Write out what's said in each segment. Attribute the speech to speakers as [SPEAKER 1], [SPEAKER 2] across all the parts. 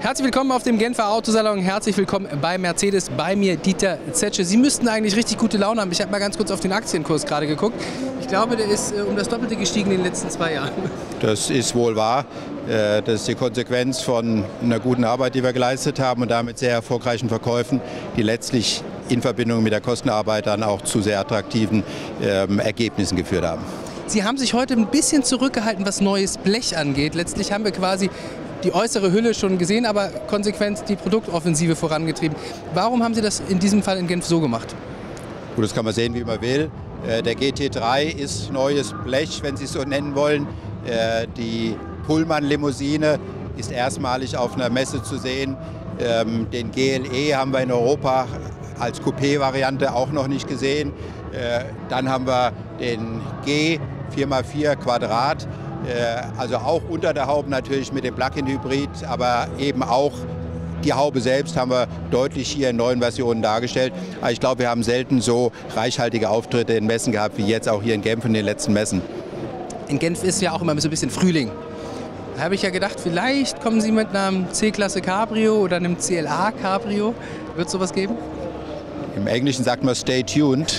[SPEAKER 1] Herzlich willkommen auf dem Genfer Autosalon, herzlich willkommen bei Mercedes, bei mir Dieter Zetsche. Sie müssten eigentlich richtig gute Laune haben. Ich habe mal ganz kurz auf den Aktienkurs gerade geguckt. Ich glaube, der ist um das Doppelte gestiegen in den letzten 2 Jahren.
[SPEAKER 2] Das ist wohl wahr. Das ist die Konsequenz von einer guten Arbeit, die wir geleistet haben und damit sehr erfolgreichen Verkäufen, die letztlich in Verbindung mit der Kostenarbeit dann auch zu sehr attraktiven Ergebnissen geführt haben.
[SPEAKER 1] Sie haben sich heute ein bisschen zurückgehalten, was neues Blech angeht. Letztlich haben wir quasi die äußere Hülle schon gesehen, aber konsequent die Produktoffensive vorangetrieben. Warum haben Sie das in diesem Fall in Genf so gemacht?
[SPEAKER 2] Gut, das kann man sehen, wie man will. Der GT3 ist neues Blech, wenn Sie es so nennen wollen. Die Pullman-Limousine ist erstmalig auf einer Messe zu sehen. Den GLE haben wir in Europa als Coupé-Variante auch noch nicht gesehen. Dann haben wir den G 4x4 Quadrat. Also auch unter der Haube natürlich mit dem Plug-in-Hybrid, aber eben auch die Haube selbst haben wir deutlich hier in neuen Versionen dargestellt. Aber ich glaube, wir haben selten so reichhaltige Auftritte in Messen gehabt, wie jetzt auch hier in Genf in den letzten Messen.
[SPEAKER 1] In Genf ist ja auch immer so ein bisschen Frühling. Da habe ich ja gedacht, vielleicht kommen Sie mit einem C-Klasse Cabrio oder einem CLA Cabrio. Wird es sowas geben?
[SPEAKER 2] Im Englischen sagt man stay tuned.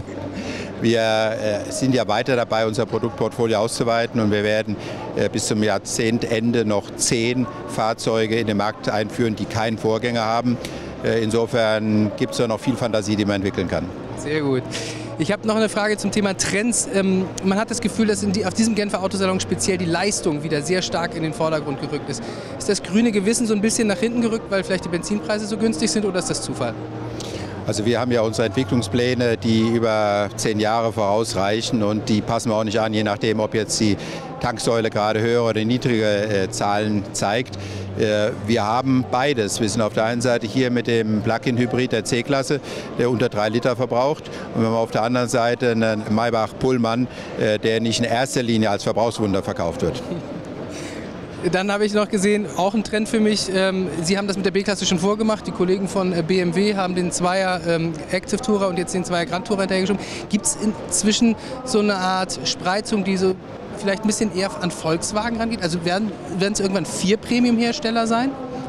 [SPEAKER 2] Wir sind ja weiter dabei, unser Produktportfolio auszuweiten und wir werden bis zum Jahrzehntende noch 10 Fahrzeuge in den Markt einführen, die keinen Vorgänger haben. Insofern gibt es da noch viel Fantasie, die man entwickeln kann.
[SPEAKER 1] Sehr gut. Ich habe noch eine Frage zum Thema Trends. Man hat das Gefühl, dass auf diesem Genfer Autosalon speziell die Leistung wieder sehr stark in den Vordergrund gerückt ist. Ist das grüne Gewissen so ein bisschen nach hinten gerückt, weil vielleicht die Benzinpreise so günstig sind, oder ist das Zufall?
[SPEAKER 2] Also wir haben ja unsere Entwicklungspläne, die über 10 Jahre vorausreichen und die passen wir auch nicht an, je nachdem, ob jetzt die Tanksäule gerade höhere oder niedrige Zahlen zeigt. Wir haben beides. Wir sind auf der einen Seite hier mit dem Plug-in-Hybrid der C-Klasse, der unter 3 Liter verbraucht. Und wir haben auf der anderen Seite einen Maybach Pullman, der nicht in erster Linie als Verbrauchswunder verkauft wird.
[SPEAKER 1] Dann habe ich noch gesehen, auch ein Trend für mich, Sie haben das mit der B-Klasse schon vorgemacht, die Kollegen von BMW haben den 2er Active Tourer und jetzt den 2er Grand Tourer hinterhergeschoben. Gibt es inzwischen so eine Art Spreizung, die so vielleicht ein bisschen eher an Volkswagen rangeht? Also werden es irgendwann 4 Premium-Hersteller sein?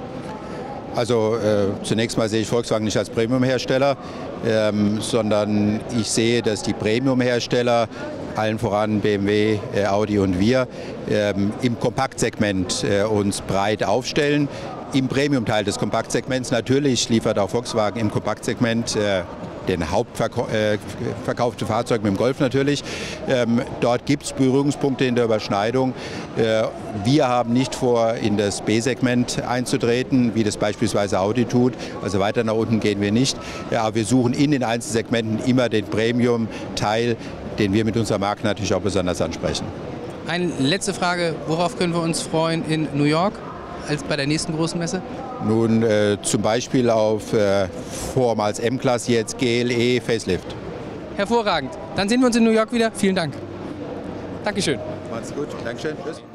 [SPEAKER 2] Also zunächst mal sehe ich Volkswagen nicht als Premium-Hersteller, sondern ich sehe, dass die Premium-Hersteller, allen voran BMW, Audi und wir, im Kompaktsegment uns breit aufstellen. Im Premium-Teil des Kompaktsegments natürlich liefert auch Volkswagen im Kompaktsegment den hauptverkaufte Fahrzeug mit dem Golf natürlich. Dort gibt es Berührungspunkte in der Überschneidung. Wir haben nicht vor, in das B-Segment einzutreten, wie das beispielsweise Audi tut. Also weiter nach unten gehen wir nicht. Aber wir suchen in den Einzelsegmenten immer den Premium-Teil, den wir mit unserer Marke natürlich auch besonders ansprechen.
[SPEAKER 1] Eine letzte Frage, worauf können wir uns freuen in New York als bei der nächsten großen Messe?
[SPEAKER 2] Nun zum Beispiel auf vormals M-Klasse, jetzt GLE Facelift.
[SPEAKER 1] Hervorragend. Dann sehen wir uns in New York wieder. Vielen Dank. Dankeschön.
[SPEAKER 2] Macht's gut. Dankeschön. Tschüss.